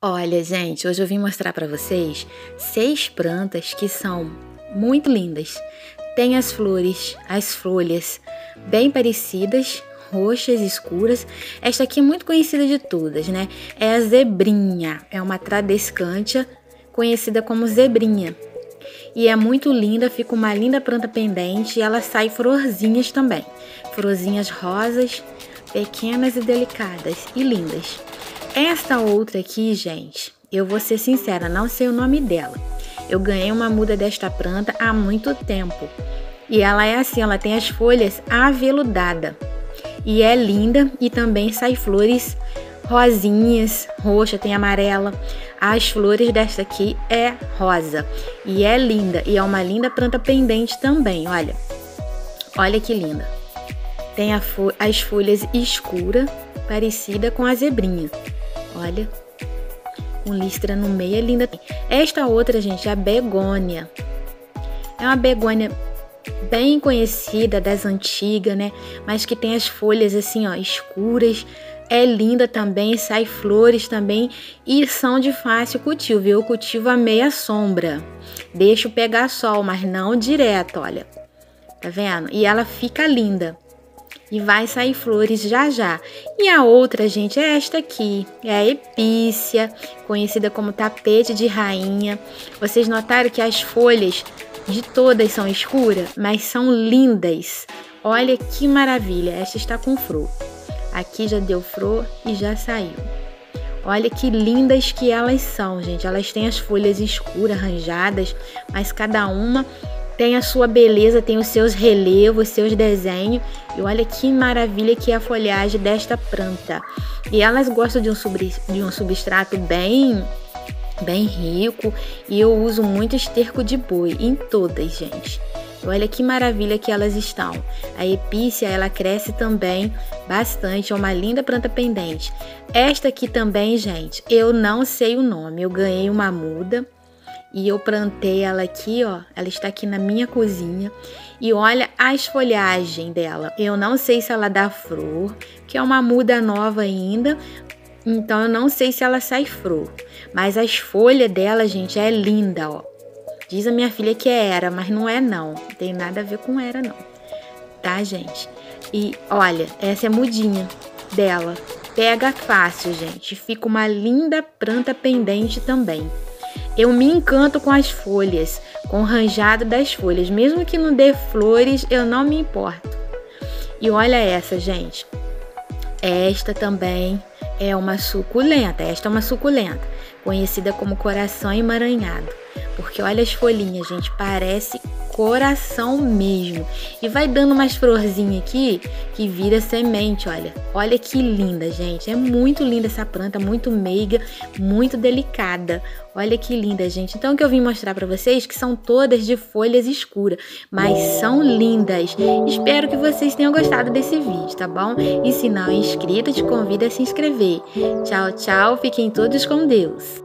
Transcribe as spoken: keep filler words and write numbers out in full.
Olha, gente, hoje eu vim mostrar para vocês seis plantas que são muito lindas. Tem as flores, as folhas bem parecidas, roxas, escuras. Esta aqui é muito conhecida de todas, né? É a zebrinha, é uma tradescântia conhecida como zebrinha. E é muito linda, fica uma linda planta pendente e ela sai florzinhas também. Florzinhas rosas, pequenas e delicadas e lindas. Esta outra aqui, gente, eu vou ser sincera, não sei o nome dela. Eu ganhei uma muda desta planta há muito tempo. E ela é assim, ela tem as folhas aveludadas. E é linda e também sai flores rosinhas, roxa, tem amarela. As flores desta aqui é rosa e é linda. E é uma linda planta pendente também, olha. Olha que linda. Tem a fo as folhas escuras, parecida com a zebrinha. Olha, com listra no meio, é linda. Esta outra, gente, é a begônia. É uma begônia bem conhecida das antigas, né? Mas que tem as folhas assim, ó, escuras. É linda também, sai flores também e são de fácil cultivo. Eu cultivo a meia sombra. Deixo pegar sol, mas não direto, olha. Tá vendo? E ela fica linda. E vai sair flores já já. E a outra, gente, é esta aqui. É a epícia, conhecida como tapete de rainha. Vocês notaram que as folhas de todas são escuras, mas são lindas. Olha que maravilha. Esta está com flor. Aqui já deu flor e já saiu. Olha que lindas que elas são, gente. Elas têm as folhas escuras, arranjadas, mas cada uma tem a sua beleza, tem os seus relevos, seus desenhos. E olha que maravilha que é a folhagem desta planta. E elas gostam de um, sub, de um substrato bem, bem rico. E eu uso muito esterco de boi em todas, gente. Olha que maravilha que elas estão. A epícia, ela cresce também bastante, é uma linda planta pendente. Esta aqui também, gente, eu não sei o nome. Eu ganhei uma muda e eu plantei ela aqui, ó. Ela está aqui na minha cozinha. E olha as folhagens dela. Eu não sei se ela dá flor, que é uma muda nova ainda. Então eu não sei se ela sai flor. Mas as folhas dela, gente, é linda, ó. Diz a minha filha que é era, mas não é não. Não tem nada a ver com era não. Tá, gente? E olha, essa é mudinha dela. Pega fácil, gente. Fica uma linda planta pendente também. Eu me encanto com as folhas, com o ranjado das folhas. Mesmo que não dê flores, eu não me importo. E olha essa, gente. Esta também é uma suculenta. Esta é uma suculenta, conhecida como coração emaranhado. Porque olha as folhinhas, gente, parece coração mesmo. E vai dando umas florzinhas aqui que vira semente, olha. Olha que linda, gente. É muito linda essa planta, muito meiga, muito delicada. Olha que linda, gente. Então, o que eu vim mostrar pra vocês que são todas de folhas escuras, mas são lindas. Espero que vocês tenham gostado desse vídeo, tá bom? E se não é inscrito, te convido a se inscrever. Tchau, tchau. Fiquem todos com Deus.